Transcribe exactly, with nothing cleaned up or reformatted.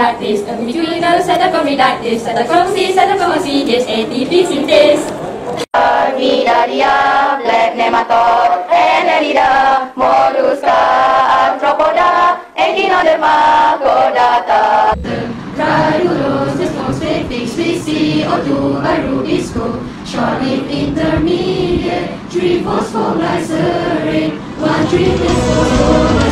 Cytochromidactyls, and between those Cytochromidactyls, Cytochrome C, Cytochrome C, there's A T P synthase. Armidaria, black nematode, Annelida, mollusca, arthropoda, echinoderma, chordata. Rhydulose, phosphate, with C O two, a rubisco, short-lived intermediate, three phosphoglycerate, one triple phosphoglycerate.